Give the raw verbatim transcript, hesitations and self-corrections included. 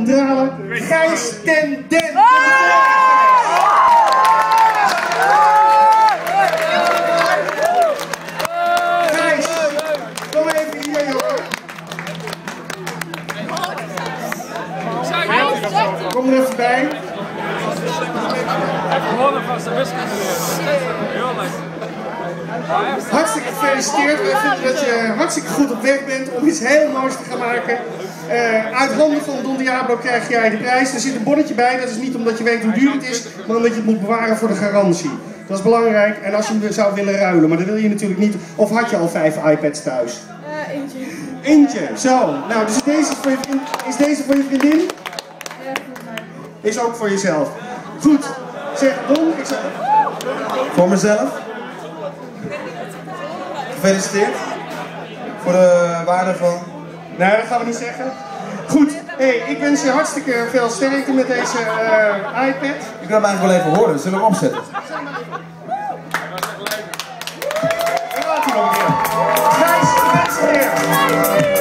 Van Dralen, Gijs ten Den. Gijs, kom even hier, jongen. Kom er even bij. Hartstikke gefeliciteerd. Wij vinden dat je hartstikke goed op weg bent om iets heel moois te gaan maken. Uh, uit handen van Don Diablo krijg jij de prijs. Er zit een bonnetje bij. Dat is niet omdat je weet hoe duur het is, maar omdat je het moet bewaren voor de garantie. Dat is belangrijk. En als je hem zou willen ruilen, maar dat wil je natuurlijk niet. Of had je al vijf iPads thuis? Uh, eentje. Eentje, zo. Nou, dus is deze voor je, vriend, is deze voor je vriendin? Ja, voor mij. Is ook voor jezelf. Goed. Zeg, Don, ik zeg... Voor mezelf. Gefeliciteerd. Voor de waarde van... Nee, dat gaan we niet zeggen. Goed, hey, ik wens je hartstikke veel sterkte met deze uh, iPad. Ik wil hem eigenlijk wel even horen, zullen we hem opzetten? En laat hij nog een keer. Gijs, gefeliciteerd.